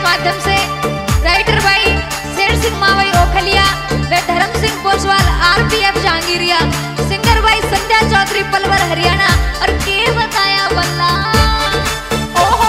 माध्यम से राइटर भाई शेर सिंह मावई ओखलिया व धर्म सिंह पोसवाल आरपीएफ जहांगीरिया, सिंगर भाई संध्या चौधरी पलवल हरियाणा। और के बताया बल्ला ओहो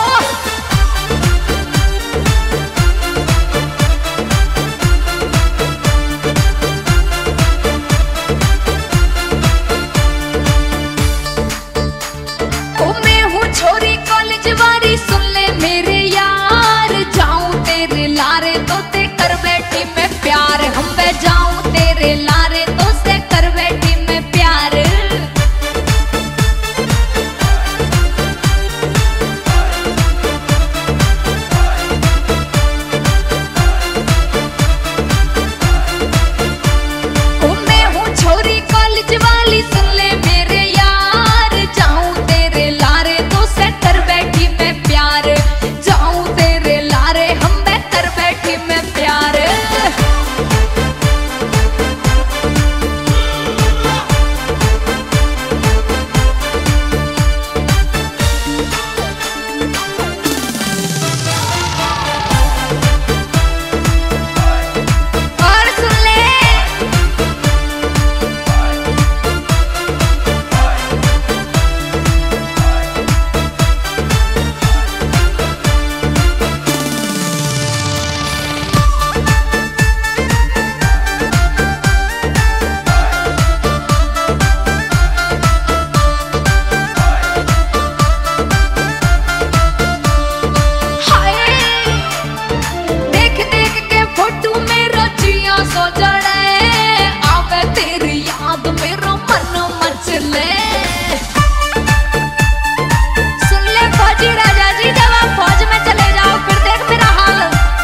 मैं हूँ छोरी कॉलेज वाली, सुन ले मेरे यार, जाऊं तेरे लारे तो ते कर बैठी मैं प्यार, हम बे जाऊं तेरे लारे तो से कर बैठी मैं प्यार। मैं हूँ छोरी कॉलेज वाली, सुन ले मेरे यार, जाऊं तेरे लारे तो से कर बैठी मैं प्यार, जाऊं तेरे लारे हम बे कर बैठी मैं प्यार। और सुन ले देख देख के फोटू मेरो जिया सो जड़े, आवे तेरी याद मेरो मन मचले। सुन ले फौजी राजा जी, जब आप फौज में चले जाओ फिर देख मेरा हाल।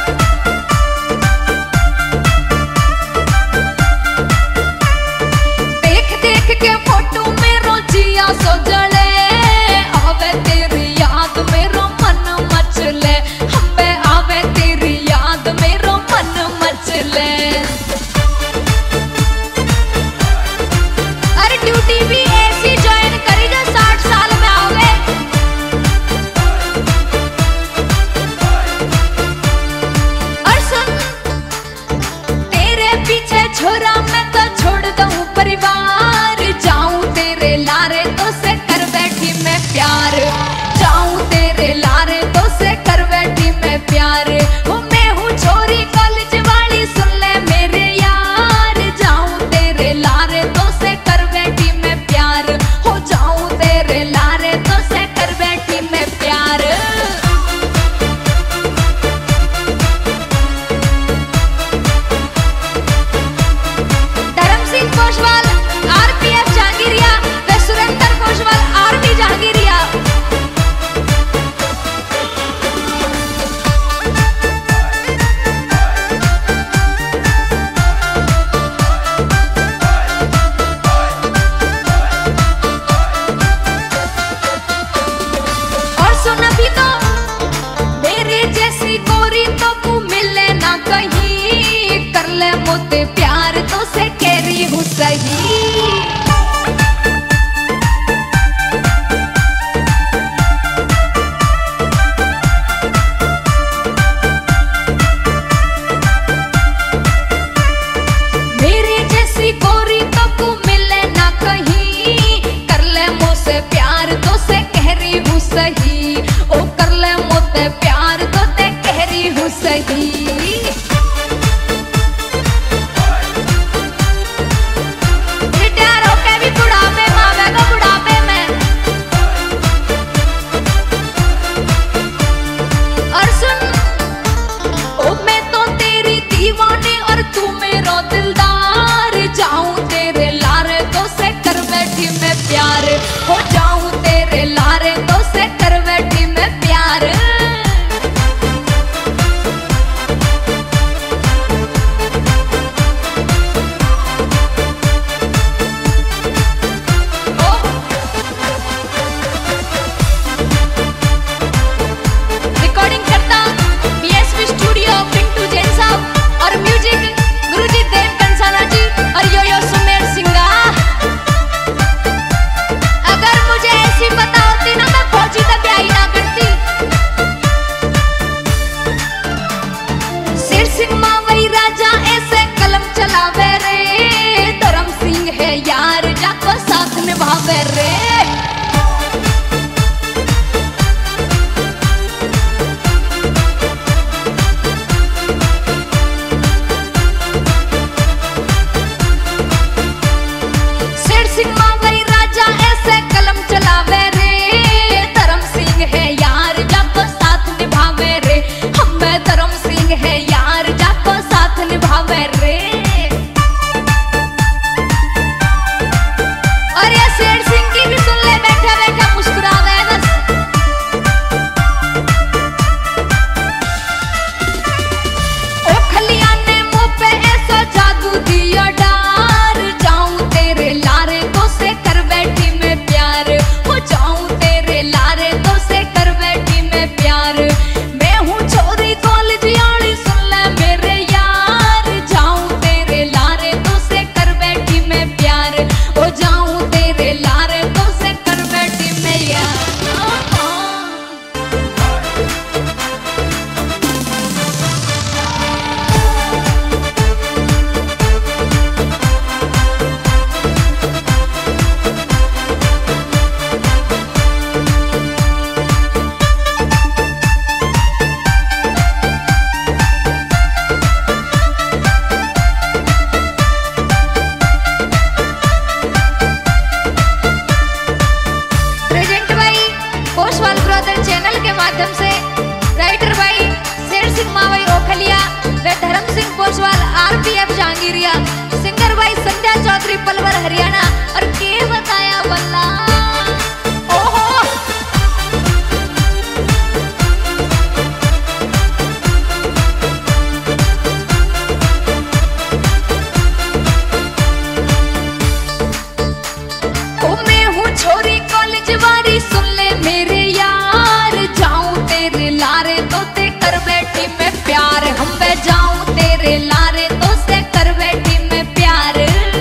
देख देख के फोटू मेरो जिया सो जड़े, आवे तेरी याद मेरो मन मचले, हम बे आवे तेरी याद मेरो मन मचले। अरे ड्यूटी भी ऐसी ज्वाइन करी जो 60 साल में आओगे। और सुन तेरे पीछे छोरा मैं तो छोड़ दूं परिवार, जाऊं तेरे लारे तो से कर बैठी मैं प्यार, जाऊं तेरे लारे तो से कर बैठी मैं प्यार। हो मैं हूँ छोरी कॉलेज वाली, सुन ले मेरे यार, जाऊं तेरे लारे तो से कर बैठी मैं प्यार, हो जाऊं तेरे लारे तो से कर बैठी मैं प्यार। धर्म सिंह पोसवाल आरपीएफ जहांगीरिया व सुरेंद्र पोसवाल आर्मी जहांगीरिया। और सुन अभी तो मेरे जैसी गोरी तो तू मिले ना कहीं, कर ले मुझे प्यार तो से कह रही हूँ सही। मेरे जैसी गोरी तो तू मिले ना कहीं, कर ले मुझसे प्यार तो से कह रही हूँ सही, ओ कर ले मुझसे प्यार तो ते कह रही हूँ सही। रिटायर होके भी बुढ़ापे में आवेगा, बुढ़ापे में। और सुन ओ मैं तो तेरी दीवानी और तू मेरा दिलदार, जाऊं तेरे लारे तो से कर बैठी मैं प्यार, हो जाऊं तेरे लारे तो से कर बैठी मैं प्यार। इंडिया, सिंगर भाई संध्या चौधरी पलवल हरियाणा। और के बताया बल्ला ओहो ओ मैं हूँ छोरी कॉलेज वाली, सुन ले मेरे यार, जाऊं तेरे लारे तो ते कर बैठी मैं प्यार, हम बे जाऊं तेरे लारे तो से कर बैठी मैं प्यार।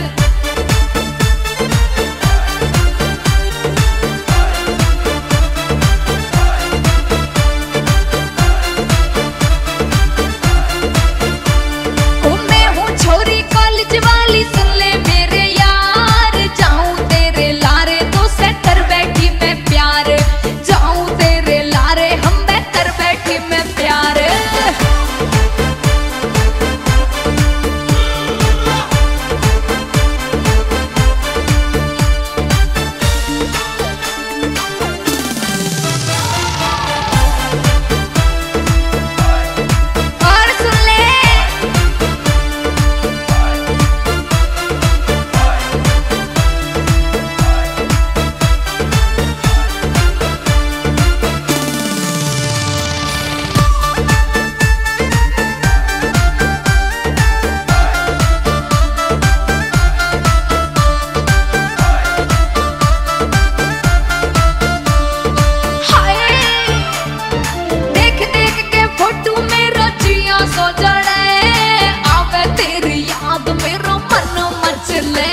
ओ मैं हूँ छोरी कॉलेज वाली, सुन ले मेरे यार, जाऊं तेरे लारे तो से कर बैठी मैं प्यार, जाऊं तेरे लारे हम बे कर बैठी मैं प्यार। और सुन ले हाय, देख देख के फोटो में रचिया सो जड़े, आवे तेरी याद मेरो मन मचले।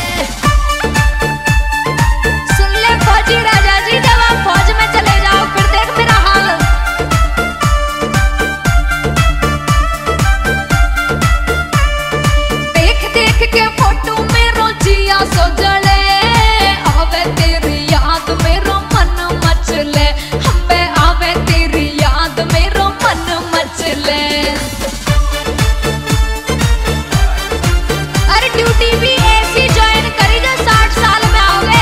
सुन ले फौजी राजा जी, जब आप फौज में चले जाओ फिर देख मेरा हाल। देख देख के फोटो में रचिया सो जड़े, आवे तेरी याद मेरो मन मचले, हम पे आवे तेरी याद मेरो मन मचले। अरे ड्यूटी भी ऐसी ज्वाइन करी जो 60 साल में आओगे।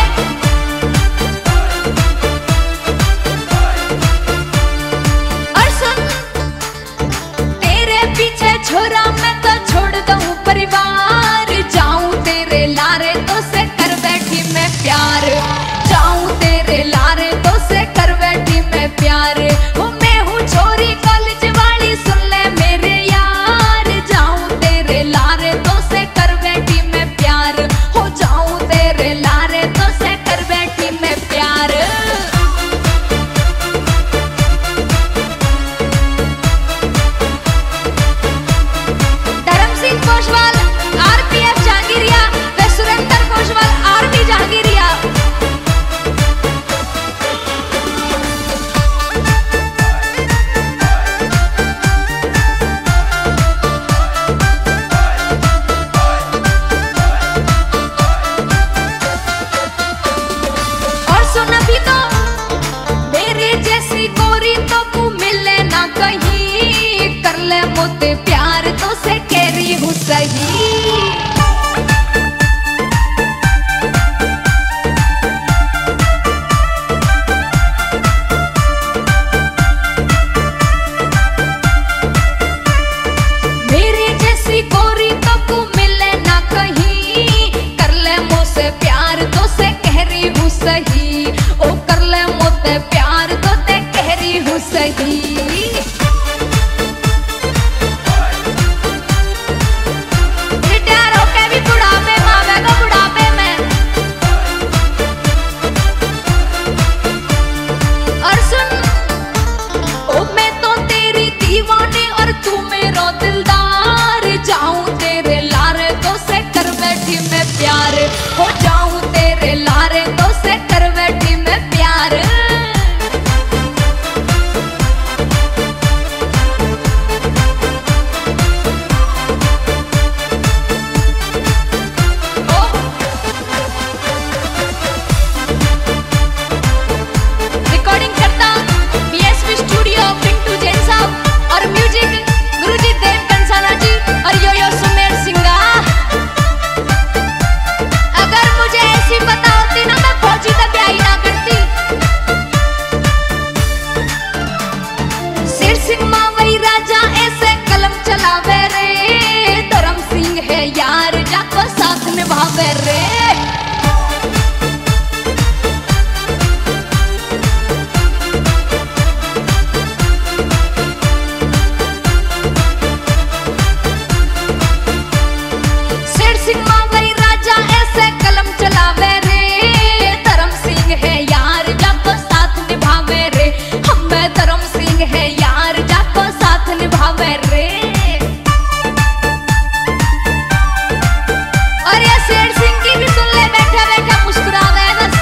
और सुन तेरे पीछे छोरा मैं तो छोड़ दूं परिवार, जाऊं तेरे लारे तो से कर बैठी मैं प्यार, जाऊं तेरे लारे तो से कर बैठी मैं प्यार। ओ मैं हूँ छोरी कॉलेज वाली, सुन ले मेरे यार, जाऊं तेरे लारे तो से कर बैठी मैं प्यार, हो जाऊं तेरे लारे तो से कर बैठी मैं प्यार। धर्म सिंह कोशवाल आरपीएफ जहांगीरिया व सुरेंद्र कोशवाल आर्मी जहांगीरिया। और सुन अभी तो मेरे जैसी गोरी तो तू मिले ना कहीं, कर ले मुझे प्यार तो से कह रही हूँ सही। मेरी जैसी गोरी तो तू मिले ना कहीं, कर ले मुझसे प्यार तो से कह रही हूँ सही, ओ कर ले मुझसे प्यार तो ते कह रही हूँ सही। आवे रे। और ये शेर सिंह की भी सुन ले, बैठा बैठा मुस्कुरावे बस।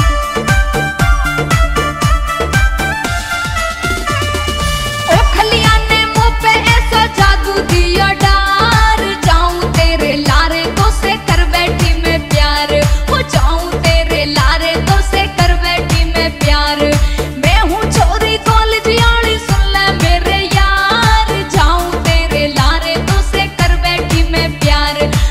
ओ खलिया ने मुंह पे ऐसा जादू दिया डार, जाऊं तेरे लारे तो से कर बैठी मैं प्यार, हो जाऊं तेरे लारे तो से कर बैठी मैं प्यार। मैं हूँ छोरी कॉलेज यानी सुन ले मेरे यार, जाऊं तेरे लारे तो से कर बैठी मैं प्यार।